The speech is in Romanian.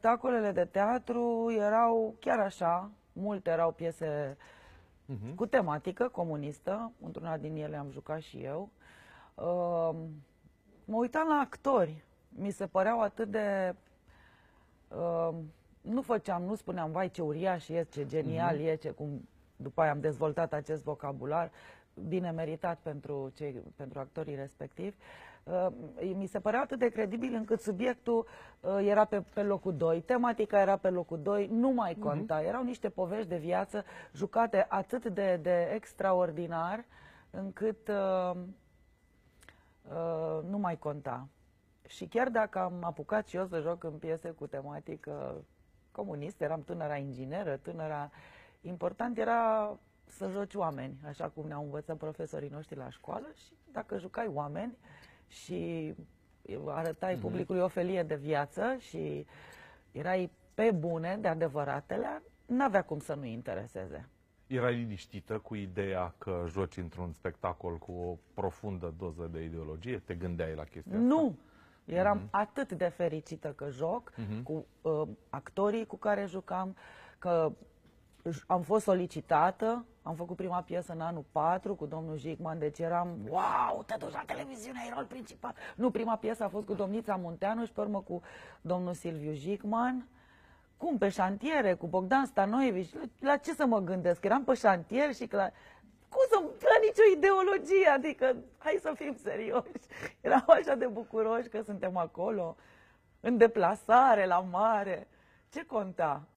spectacolele de teatru erau chiar așa, multe erau piese cu tematică comunistă, într-una din ele am jucat și eu. Mă uitam la actori, mi se păreau atât de... nu spuneam, vai ce uriaș e, ce genial e, ce cum după aia am dezvoltat acest vocabular, bine meritat pentru actorii respectivi. Mi se părea atât de credibil încât subiectul era pe locul 2, tematica era pe locul 2, nu mai conta. Erau niște povești de viață jucate atât de extraordinar încât nu mai conta. Și chiar dacă am apucat și eu să joc în piese cu tematică comunistă, eram tânăra ingineră, important era să joci oameni, așa cum ne-au învățat profesorii noștri la școală, și dacă jucai oameni și arătai publicului o felie de viață și erai pe bune, de adevăratele, n-avea cum să nu intereseze. Erai liniștită cu ideea că joci într-un spectacol cu o profundă doză de ideologie? Te gândeai la chestia asta? Nu! Eram atât de fericită că joc cu actorii cu care jucam, că am fost solicitată, am făcut prima piesă în anul 4 cu domnul Jigman, deci eram, wow, te duci la televiziune, ai rol principal. Nu, prima piesă a fost cu domnița Munteanu și pe urmă cu domnul Silviu Jigman. Cum, pe șantiere, cu Bogdan Stanoievici, la ce să mă gândesc? Eram pe șantier și la nicio ideologie, adică hai să fim serioși. Eram așa de bucuroși că suntem acolo, în deplasare, la mare. Ce conta?